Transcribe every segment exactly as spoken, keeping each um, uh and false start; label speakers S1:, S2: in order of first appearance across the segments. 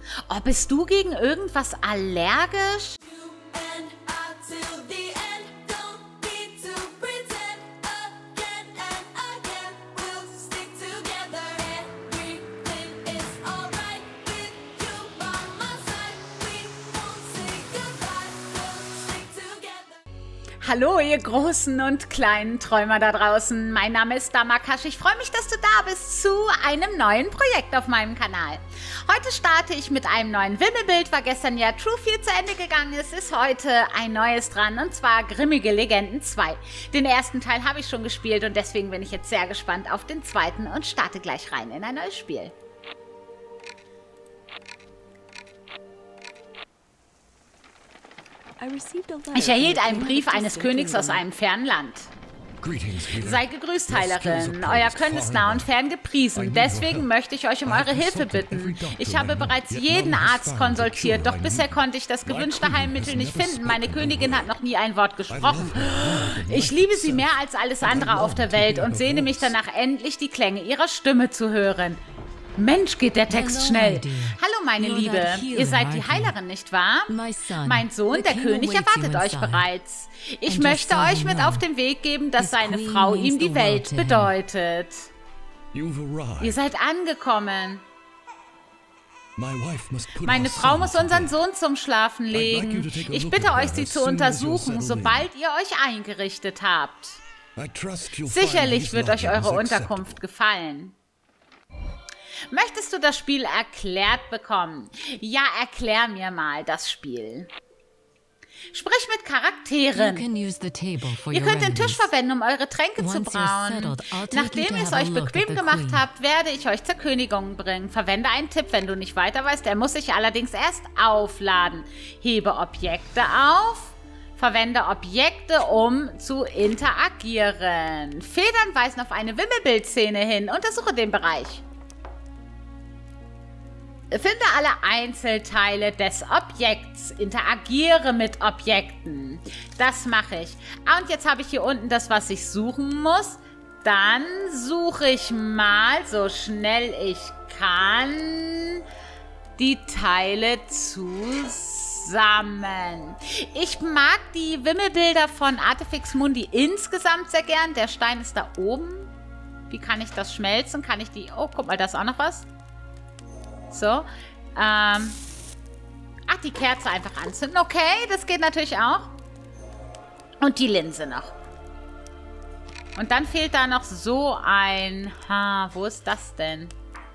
S1: Oh, bist du gegen irgendwas allergisch? Hallo, ihr großen und kleinen Träumer da draußen. Mein Name ist Damakash. Ich freue mich, dass du da bist zu einem neuen Projekt auf meinem Kanal. Heute starte ich mit einem neuen Wimmelbild. War gestern ja True vier zu Ende gegangen. Es ist heute ein neues dran, und zwar Grimmige Legenden zwei. Den ersten Teil habe ich schon gespielt und deswegen bin ich jetzt sehr gespannt auf den zweiten und starte gleich rein in ein neues Spiel. Ich erhielt einen Brief eines Königs aus einem fernen Land. Sei gegrüßt, Heilerin. Euer Können ist nah und fern gepriesen. Deswegen möchte ich euch um eure Hilfe bitten. Ich habe bereits jeden Arzt konsultiert, doch bisher konnte ich das gewünschte Heilmittel nicht finden. Meine Königin hat noch nie ein Wort gesprochen. Ich liebe sie mehr als alles andere auf der Welt und sehne mich danach, endlich die Klänge ihrer Stimme zu hören. Mensch, geht der Text schnell. Hallo, meine Liebe. Ihr seid die Heilerin, nicht wahr? Mein Sohn, der König, erwartet euch bereits. Ich möchte euch mit auf den Weg geben, dass seine Frau ihm die Welt bedeutet. Ihr seid angekommen. Meine Frau muss unseren Sohn zum Schlafen legen. Ich bitte euch, sie zu untersuchen, sobald ihr euch eingerichtet habt. Sicherlich wird euch eure Unterkunft gefallen. Möchtest du das Spiel erklärt bekommen? Ja, erklär mir mal das Spiel. Sprich mit Charakteren. Ihr könnt den Tisch verwenden, um eure Tränke zu brauen. Nachdem ihr es euch bequem gemacht habt, werde ich euch zur Königin bringen. Verwende einen Tipp, wenn du nicht weiter weißt. Er muss sich allerdings erst aufladen. Hebe Objekte auf. Verwende Objekte, um zu interagieren. Federn weisen auf eine Wimmelbildszene hin. Untersuche den Bereich. Finde alle Einzelteile des Objekts. Interagiere mit Objekten. Das mache ich. Ah, und jetzt habe ich hier unten das, was ich suchen muss. Dann suche ich mal, so schnell ich kann, die Teile zusammen. Ich mag die Wimmelbilder von Artifex Mundi insgesamt sehr gern. Der Stein ist da oben. Wie kann ich das schmelzen? Kann ich die... Oh, guck mal, da ist auch noch was. So, ähm, ach, die Kerze einfach anzünden. Okay, das geht natürlich auch. Und die Linse noch. Und dann fehlt da noch so ein... Ha, wo ist das denn?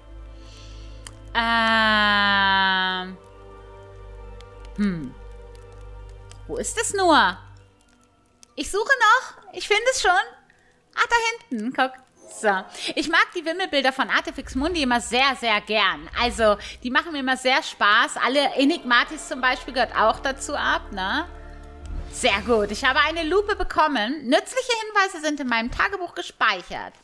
S1: Ähm, hm. Wo ist es nur? Ich suche noch. Ich finde es schon. Ach, da hinten. Guck. So. Ich mag die Wimmelbilder von Artifex Mundi immer sehr, sehr gern. Also, die machen mir immer sehr Spaß. Alle Enigmatis zum Beispiel gehört auch dazu ab, ne? Sehr gut. Ich habe eine Lupe bekommen. Nützliche Hinweise sind in meinem Tagebuch gespeichert.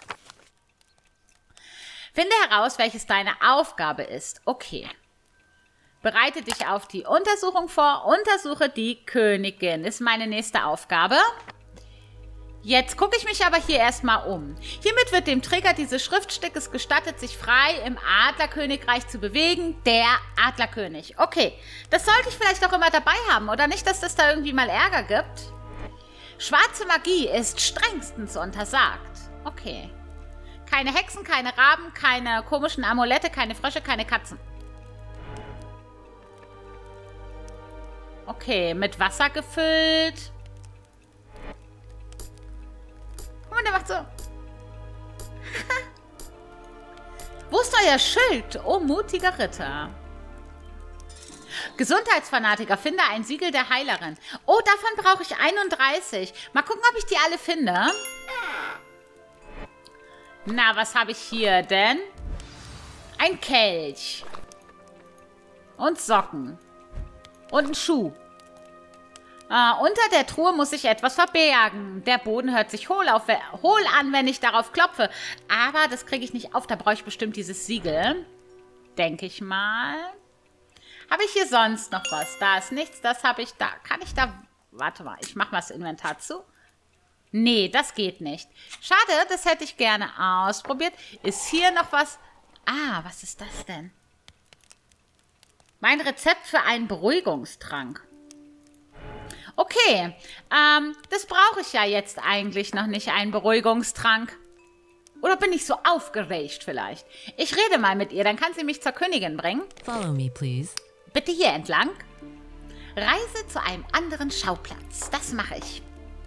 S1: Finde heraus, welches deine Aufgabe ist. Okay. Bereite dich auf die Untersuchung vor. Untersuche die Königin. Ist meine nächste Aufgabe. Jetzt gucke ich mich aber hier erstmal um. Hiermit wird dem Träger dieses Schriftstückes gestattet, sich frei im Adlerkönigreich zu bewegen. Der Adlerkönig. Okay, das sollte ich vielleicht auch immer dabei haben, oder nicht, dass das da irgendwie mal Ärger gibt? Schwarze Magie ist strengstens untersagt. Okay. Keine Hexen, keine Raben, keine komischen Amulette, keine Frösche, keine Katzen. Okay, mit Wasser gefüllt. Und der macht so. Wo ist euer Schild? Oh, mutiger Ritter. Gesundheitsfanatiker, finde ein Siegel der Heilerin. Oh, davon brauche ich einunddreißig. Mal gucken, ob ich die alle finde. Na, was habe ich hier denn? Ein Kelch. Und Socken. Und ein Schuh. Uh, unter der Truhe muss sich etwas verbergen. Der Boden hört sich hohl, auf, hohl an, wenn ich darauf klopfe. Aber das kriege ich nicht auf. Da brauche ich bestimmt dieses Siegel. Denke ich mal. Habe ich hier sonst noch was? Da ist nichts. Das habe ich da. Kann ich da... Warte mal, ich mache mal das Inventar zu. Nee, das geht nicht. Schade, das hätte ich gerne ausprobiert. Ist hier noch was? Ah, was ist das denn? Mein Rezept für einen Beruhigungstrank. Okay, ähm, das brauche ich ja jetzt eigentlich noch nicht, einen Beruhigungstrank. Oder bin ich so aufgeregt vielleicht? Ich rede mal mit ihr, dann kann sie mich zur Königin bringen.
S2: Follow me, please.
S1: Bitte hier entlang. Reise zu einem anderen Schauplatz. Das mache ich.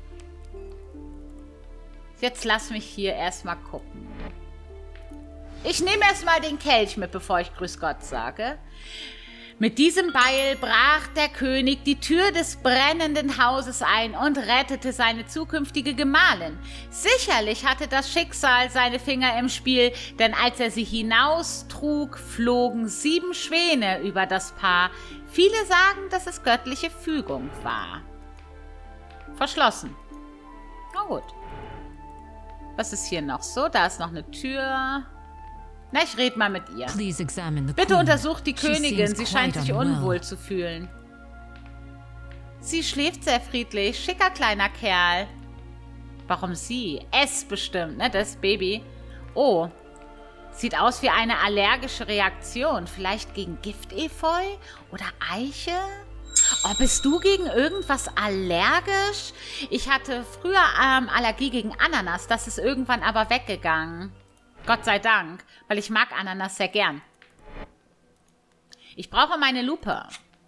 S1: Jetzt lass mich hier erstmal gucken. Ich nehme erstmal den Kelch mit, bevor ich Grüß Gott sage. Mit diesem Beil brach der König die Tür des brennenden Hauses ein und rettete seine zukünftige Gemahlin. Sicherlich hatte das Schicksal seine Finger im Spiel, denn als er sie hinaustrug, flogen sieben Schwäne über das Paar. Viele sagen, dass es göttliche Fügung war. Verschlossen. Na gut. Was ist hier noch so? Da ist noch eine Tür. Na, ich rede mal mit ihr. Bitte untersucht die Königin, sie scheint sich unwohl zu fühlen. Sie schläft sehr friedlich, schicker kleiner Kerl. Warum sie? Es bestimmt, ne, das Baby. Oh, sieht aus wie eine allergische Reaktion. Vielleicht gegen Giftefeu oder Eiche? Oh, bist du gegen irgendwas allergisch? Ich hatte früher ähm, Allergie gegen Ananas, das ist irgendwann aber weggegangen. Gott sei Dank, weil ich mag Ananas sehr gern. Ich brauche meine Lupe.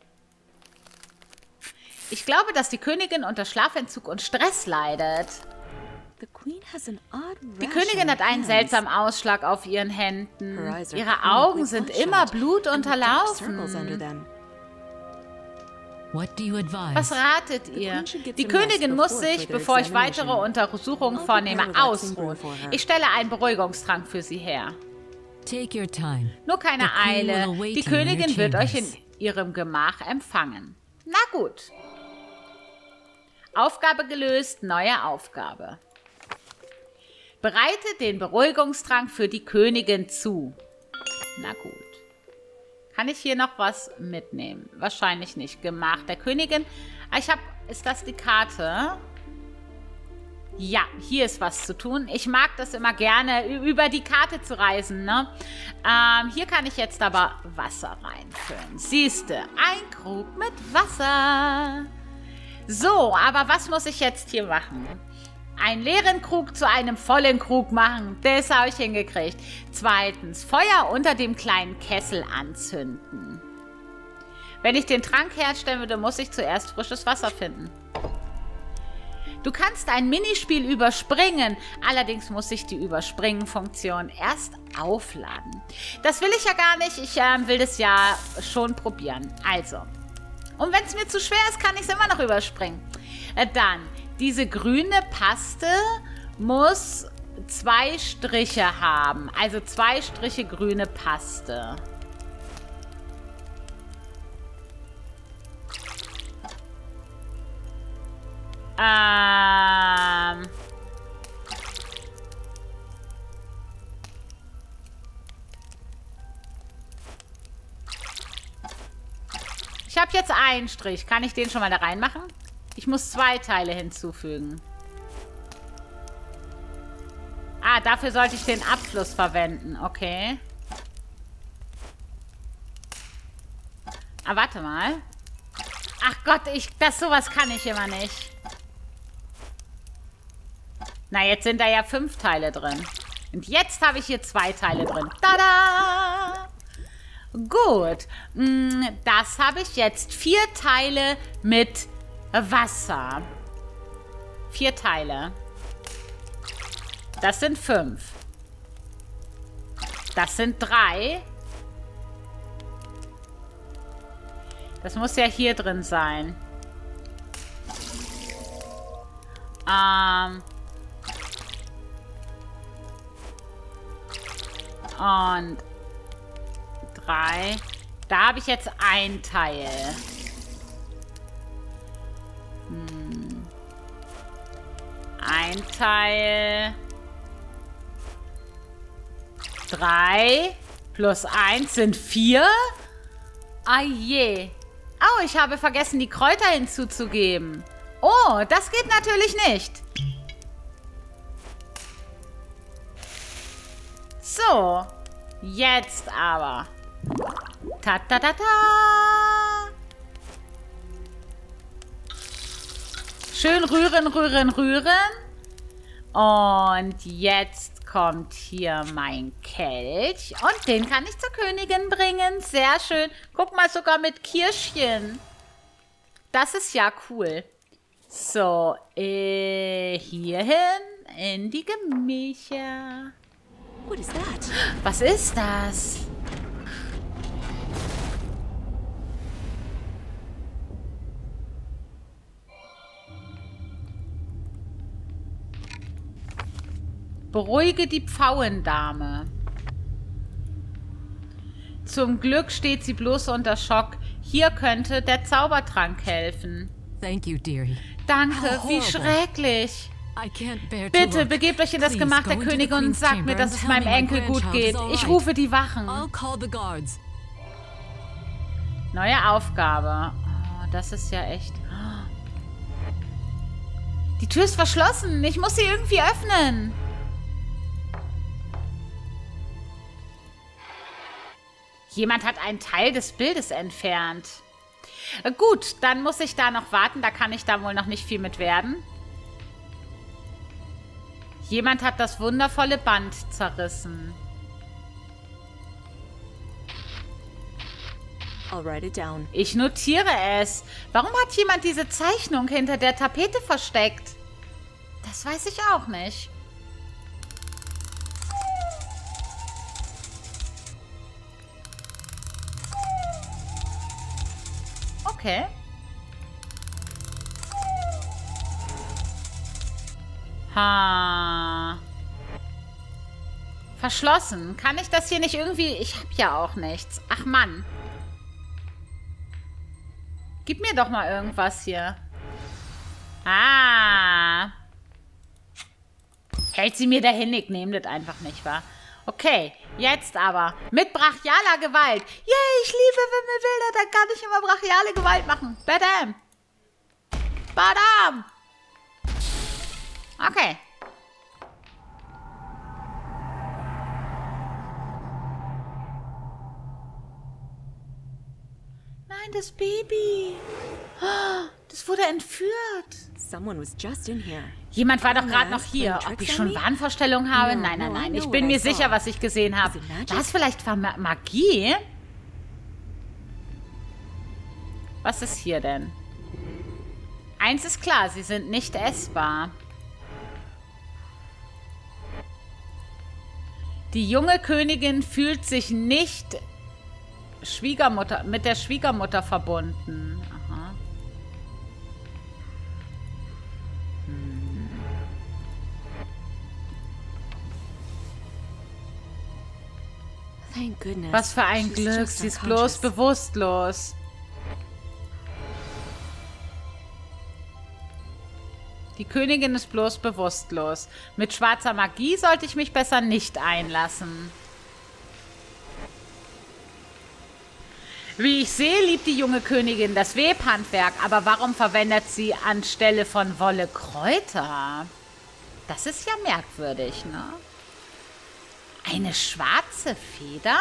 S1: Ich glaube, dass die Königin unter Schlafentzug und Stress leidet. Die Königin hat einen seltsamen Ausschlag auf ihren Händen. Ihre Augen sind immer blutunterlaufen. Was ratet ihr? Die Königin muss sich, bevor ich weitere Untersuchungen vornehme, ausruhen. Ich stelle einen Beruhigungstrank für sie her. Nur keine Eile. Die Königin wird euch in ihrem Gemach empfangen. Na gut. Aufgabe gelöst, neue Aufgabe. Bereite den Beruhigungstrank für die Königin zu. Na gut. Kann ich hier noch was mitnehmen? Wahrscheinlich nicht. Gemach der Königin. Ich habe... Ist das die Karte? Ja, hier ist was zu tun. Ich mag das immer gerne, über die Karte zu reisen, ne? Ähm, hier kann ich jetzt aber Wasser reinfüllen. Siehste, ein Krug mit Wasser. So, aber was muss ich jetzt hier machen? Einen leeren Krug zu einem vollen Krug machen. Das habe ich hingekriegt. Zweitens, Feuer unter dem kleinen Kessel anzünden. Wenn ich den Trank herstellen würde, muss ich zuerst frisches Wasser finden. Du kannst ein Minispiel überspringen. Allerdings muss ich die Überspringen-Funktion erst aufladen. Das will ich ja gar nicht. Ich äh, will das ja schon probieren. Also, und wenn es mir zu schwer ist, kann ich es immer noch überspringen. Äh, dann... Diese grüne Paste muss zwei Striche haben. Also zwei Striche grüne Paste. Ähm. Ich habe jetzt einen Strich. Kann ich den schon mal da reinmachen? Ich muss zwei Teile hinzufügen. Ah, dafür sollte ich den Abfluss verwenden. Okay. Ah, warte mal. Ach Gott, ich, das sowas kann ich immer nicht. Na, jetzt sind da ja fünf Teile drin. Und jetzt habe ich hier zwei Teile drin. Tada! Gut. Das habe ich jetzt. Vier Teile mit Wasser. Vier Teile. Das sind fünf. Das sind drei. Das muss ja hier drin sein. Ähm. Und drei. Da habe ich jetzt ein Teil. Hm. Ein Teil. Drei plus eins sind vier. Ah je. Oh, ich habe vergessen, die Kräuter hinzuzugeben. Oh, das geht natürlich nicht. So. Jetzt aber. Ta ta ta ta. Schön rühren, rühren, rühren. Und jetzt kommt hier mein Kelch. Und den kann ich zur Königin bringen. Sehr schön. Guck mal, sogar mit Kirschchen. Das ist ja cool. So, äh, hierhin in die Gemächer.
S2: What is that?
S1: Was ist das? Beruhige die Pfauendame. Zum Glück steht sie bloß unter Schock. Hier könnte der Zaubertrank helfen.
S2: Thank you, dearie.
S1: Danke, wie schrecklich. Bitte begebt euch in das Gemach der Königin und sagt mir, dass es meinem Enkel gut geht. Ich rufe die Wachen. Neue Aufgabe. Oh, das ist ja echt... Die Tür ist verschlossen. Ich muss sie irgendwie öffnen. Jemand hat einen Teil des Bildes entfernt. Gut, dann muss ich da noch warten. Da kann ich da wohl noch nicht viel mit werden. Jemand hat das wundervolle Band zerrissen.
S2: I'll write it down.
S1: Ich notiere es. Warum hat jemand diese Zeichnung hinter der Tapete versteckt? Das weiß ich auch nicht. Okay. Ha. Verschlossen. Kann ich das hier nicht irgendwie... Ich habe ja auch nichts. Ach Mann. Gib mir doch mal irgendwas hier. Ah. Hält sie mir dahin? Ich nehme das einfach nicht, wa? Okay, jetzt aber. Mit brachialer Gewalt. Yay, ich liebe Wimmelbilder. Da kann ich immer brachiale Gewalt machen. Badam. Badam. Okay. Nein, das Baby. Das wurde entführt.
S2: Someone was just in here.
S1: Jemand war doch gerade noch hier. Ob ich schon Wahnvorstellungen habe? Nein, nein, nein. Ich bin mir sicher, was ich gesehen habe. War es vielleicht Ma- Magie? Was ist hier denn? Eins ist klar, sie sind nicht essbar. Die junge Königin fühlt sich nicht Schwiegermutter, mit der Schwiegermutter verbunden. Aha. Hm.
S2: Thank goodness.
S1: Was für ein Glück, sie ist bloß bewusstlos. Die Königin ist bloß bewusstlos. Mit schwarzer Magie sollte ich mich besser nicht einlassen. Wie ich sehe, liebt die junge Königin das Webhandwerk. Aber warum verwendet sie anstelle von Wolle Kräuter? Das ist ja merkwürdig, ne? Eine schwarze Feder?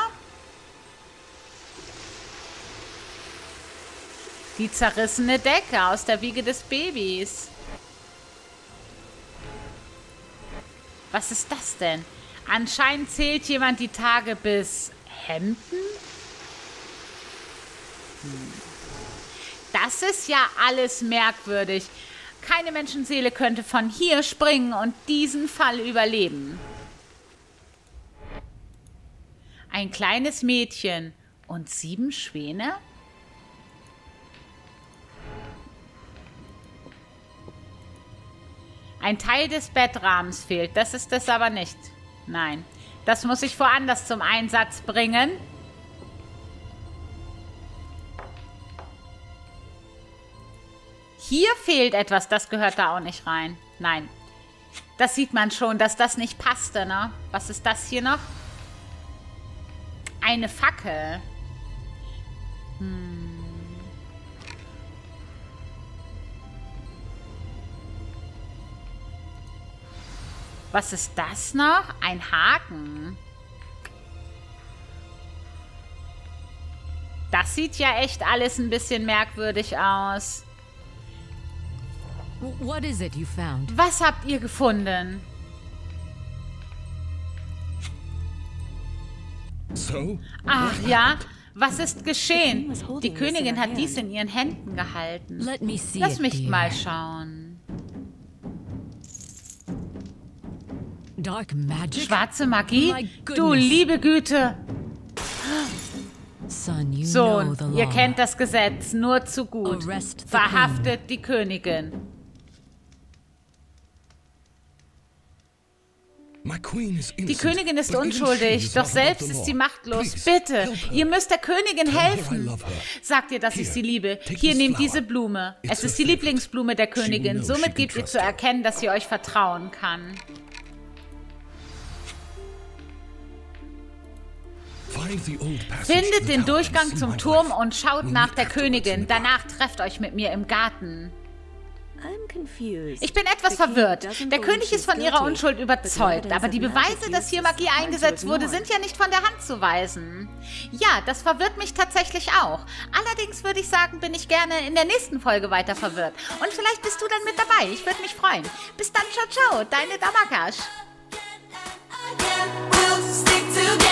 S1: Die zerrissene Decke aus der Wiege des Babys. Was ist das denn? Anscheinend zählt jemand die Tage bis Hemden? Hm. Das ist ja alles merkwürdig. Keine Menschenseele könnte von hier springen und diesen Fall überleben. Ein kleines Mädchen und sieben Schwäne? Ein Teil des Bettrahmens fehlt. Das ist es aber nicht. Nein. Das muss ich woanders zum Einsatz bringen. Hier fehlt etwas. Das gehört da auch nicht rein. Nein. Das sieht man schon, dass das nicht passte, ne? Was ist das hier noch? Eine Fackel. Hm. Was ist das noch? Ein Haken. Das sieht ja echt alles ein bisschen merkwürdig aus.
S2: What is it you found?
S1: Was habt ihr gefunden?
S3: So?
S1: Ach ja, was ist geschehen? Die Königin hat dies in ihren Händen gehalten.
S2: Let me see
S1: Lass
S2: it,
S1: mich
S2: dear.
S1: mal schauen.
S2: Dark magic?
S1: Schwarze Magie?
S2: My
S1: Du
S2: goodness.
S1: liebe Güte.
S2: Son, you know
S1: Sohn,
S2: the
S1: ihr
S2: law.
S1: kennt das Gesetz nur zu gut.
S2: Arrest the
S1: Verhaftet die Königin.
S3: My queen is
S1: Die
S3: innocent,
S1: Königin ist
S3: but even she
S1: unschuldig,
S3: is
S1: doch
S3: not above
S1: selbst
S3: the
S1: ist
S3: law.
S1: sie machtlos.
S3: Please,
S1: Bitte,
S3: help her.
S1: ihr müsst der Königin
S3: Tell her I
S1: helfen.
S3: love her.
S1: Sagt ihr, dass ich
S3: Here,
S1: sie liebe.
S3: take
S1: Hier,
S3: this
S1: nehmt
S3: flower.
S1: diese Blume.
S3: It's
S1: Es
S3: her
S1: ist die
S3: favorite.
S1: Lieblingsblume der
S3: She will
S1: Königin.
S3: know she
S1: Somit
S3: can
S1: gebt ihr
S3: trust
S1: zu
S3: her.
S1: erkennen, dass sie euch vertrauen kann.
S3: Find the old passage to
S1: Findet
S3: the
S1: den
S3: tower
S1: Durchgang
S3: and see
S1: zum
S3: my
S1: Turm
S3: wife.
S1: und schaut
S3: We'll
S1: nach
S3: meet
S1: der
S3: afterwards in
S1: Königin.
S3: the garden.
S1: Danach trefft euch mit mir im Garten.
S2: I'm confused.
S1: Ich bin etwas
S2: The king
S1: verwirrt.
S2: doesn't
S1: Der
S2: believe
S1: König
S2: she's
S1: ist von ihrer
S2: guilty,
S1: Unschuld
S2: but the
S1: überzeugt,
S2: evidence
S1: aber die
S2: of magic
S1: Beweise, dass hier
S2: used is
S1: Magie
S2: hard to
S1: eingesetzt wurde,
S2: ignore.
S1: sind ja nicht von der Hand zu weisen. Ja, das verwirrt mich tatsächlich auch. Allerdings würde ich sagen, bin ich gerne in der nächsten Folge weiter verwirrt. Und vielleicht bist du dann mit dabei. Ich würde mich freuen. Bis dann, ciao, ciao, deine Damakash.
S4: We'll stick together.